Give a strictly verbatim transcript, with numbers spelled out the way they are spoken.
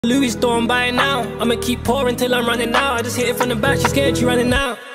Louis store, I'm buying now. I'ma keep pouring till I'm running out. I just hit it from the back, she scared, she running out.